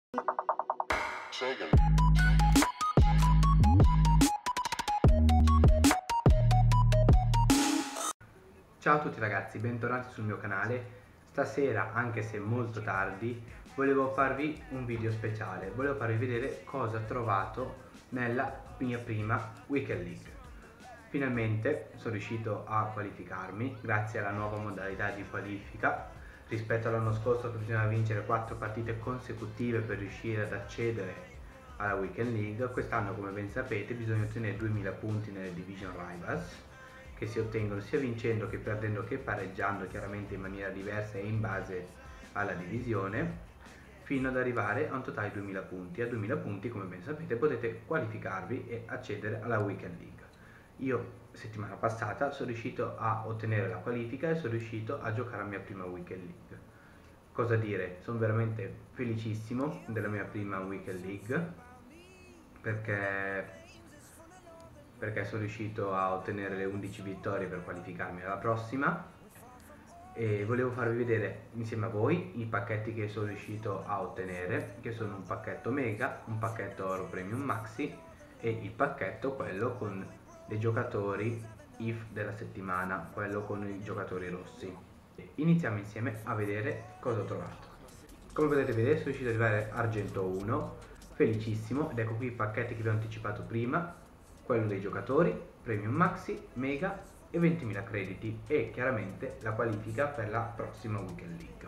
Ciao a tutti ragazzi, bentornati sul mio canale. Stasera, anche se molto tardi, volevo farvi un video speciale. Volevo farvi vedere cosa ho trovato nella mia prima Weekend League. Finalmente sono riuscito a qualificarmi grazie alla nuova modalità di qualifica. Rispetto all'anno scorso che bisognava vincere 4 partite consecutive per riuscire ad accedere alla Weekend League, quest'anno, come ben sapete, bisogna ottenere 2000 punti nelle Division Rivals, che si ottengono sia vincendo che perdendo che pareggiando, chiaramente in maniera diversa e in base alla divisione, fino ad arrivare a un totale di 2000 punti. A 2000 punti, come ben sapete, potete qualificarvi e accedere alla Weekend League. Io settimana passata sono riuscito a ottenere la qualifica e sono riuscito a giocare la mia prima Weekend League. Cosa dire? Sono veramente felicissimo della mia prima Weekend League perché sono riuscito a ottenere le 11 vittorie per qualificarmi alla prossima, e volevo farvi vedere insieme a voi i pacchetti che sono riuscito a ottenere, che sono un pacchetto Mega, un pacchetto Oro Premium Maxi e il pacchetto quello con dei giocatori IF della settimana, quello con i giocatori rossi. Iniziamo insieme a vedere cosa ho trovato. Come potete vedere sono riuscito ad arrivare argento 1, felicissimo, ed ecco qui i pacchetti che vi ho anticipato prima, quello dei giocatori, Premium Maxi, Mega e 20.000 crediti, e chiaramente la qualifica per la prossima Weekend League.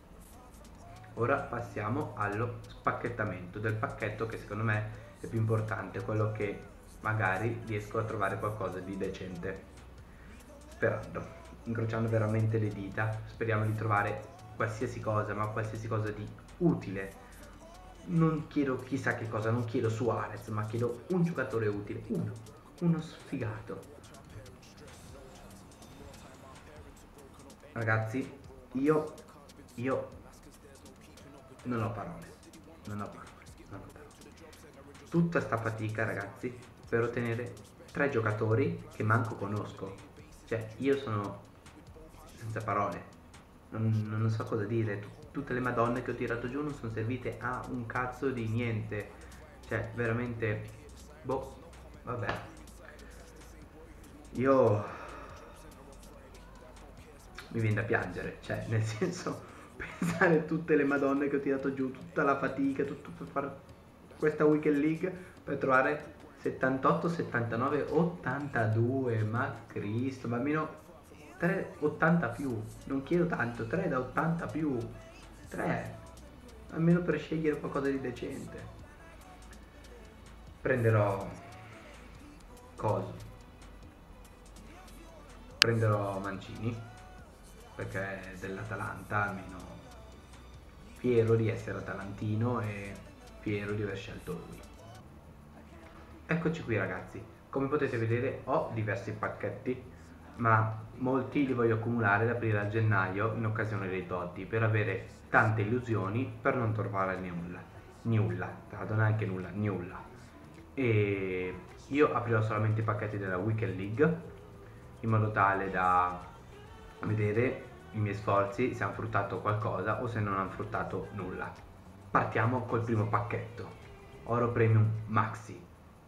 Ora passiamo allo spacchettamento del pacchetto che secondo me è più importante, quello che magari riesco a trovare qualcosa di decente, sperando, incrociando veramente le dita, speriamo di trovare qualsiasi cosa, ma qualsiasi cosa di utile. Non chiedo chissà che cosa, non chiedo Suarez, ma chiedo un giocatore utile, uno sfigato. Ragazzi, io non ho parole, non ho parole. Tutta sta fatica, ragazzi, per ottenere 3 giocatori che manco conosco. Cioè, io sono senza parole, non so cosa dire. Tutte le madonne che ho tirato giù non sono servite a un cazzo di niente. Cioè, veramente, boh, vabbè. Io mi viene da piangere, cioè, nel senso, pensare a tutte le madonne che ho tirato giù, tutta la fatica, tutto per fare questa Weekend League, per trovare 78, 79, 82, ma Cristo, ma almeno 3 80 più, non chiedo tanto, 3 da 80 più, 3, almeno per scegliere qualcosa di decente. Prenderò coso, prenderò Mancini, perché è dell'Atalanta, almeno fiero di essere atalantino e fiero di aver scelto lui. Eccoci qui ragazzi, come potete vedere ho diversi pacchetti, ma molti li voglio accumulare da aprire a gennaio in occasione dei Totti, per avere tante illusioni, per non trovare nulla, neanche nulla. E io aprirò solamente i pacchetti della Weekend League, in modo tale da vedere i miei sforzi, se hanno fruttato qualcosa o se non hanno fruttato nulla. Partiamo col primo pacchetto, Oro Premium Maxi.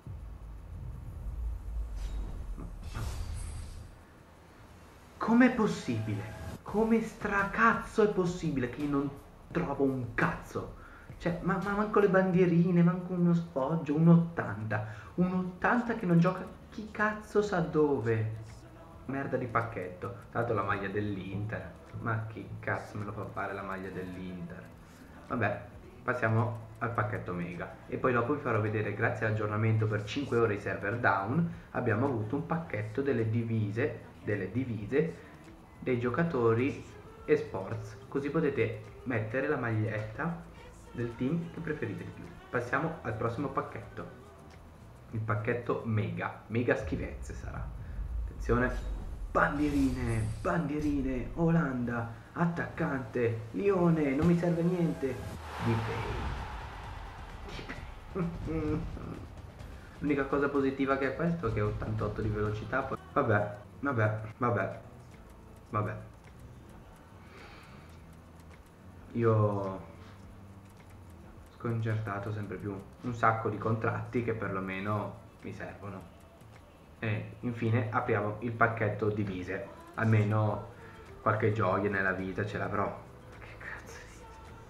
Com'è possibile? Come stracazzo è possibile che io non trovo un cazzo? Cioè, ma manco le bandierine, manco uno sfoggio, un 80. Un 80 che non gioca chi cazzo sa dove. Merda di pacchetto. Tanto la maglia dell'Inter. Ma chi cazzo me lo fa fare la maglia dell'Inter? Vabbè, passiamo al pacchetto Mega. E poi dopo vi farò vedere, grazie all'aggiornamento per 5 ore i server down, abbiamo avuto un pacchetto delle divise dei giocatori eSports, così potete mettere la maglietta del team che preferite di più. Passiamo al prossimo pacchetto, il pacchetto Mega schifezze sarà. Attenzione, bandierine, Olanda, attaccante, Lione, non mi serve niente, Depay. L'unica cosa positiva che è questo è che ho 88 di velocità, poi vabbè. Io sconcertato sempre più, un sacco di contratti che perlomeno mi servono. E infine apriamo il pacchetto divise, almeno qualche gioia nella vita ce l'avrò. Che cazzo di...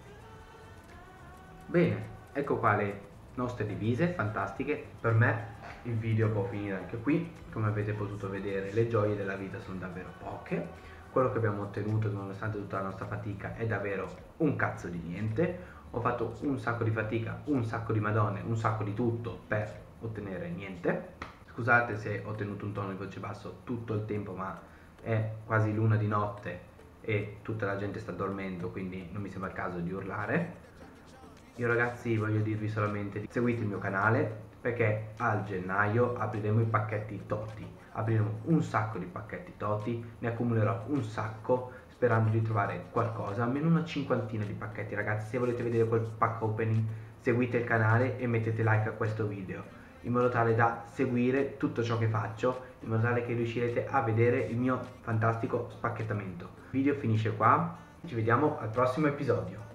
Bene, ecco qua le nostre divise fantastiche. Per me il video può finire anche qui. Come avete potuto vedere, le gioie della vita sono davvero poche. Quello che abbiamo ottenuto nonostante tutta la nostra fatica è davvero un cazzo di niente. Ho fatto un sacco di fatica, un sacco di madonne, un sacco di tutto per ottenere niente. Scusate se ho tenuto un tono di voce basso tutto il tempo, ma è quasi l'una di notte e tutta la gente sta dormendo, quindi non mi sembra il caso di urlare. Io ragazzi voglio dirvi solamente di seguite il mio canale, perché a gennaio apriremo i pacchetti Toti. Apriremo un sacco di pacchetti Toti, ne accumulerò un sacco sperando di trovare qualcosa, almeno una cinquantina di pacchetti ragazzi. Se volete vedere quel pack opening seguite il canale e mettete like a questo video, in modo tale da seguire tutto ciò che faccio, in modo tale che riuscirete a vedere il mio fantastico spacchettamento. Il video finisce qua, ci vediamo al prossimo episodio.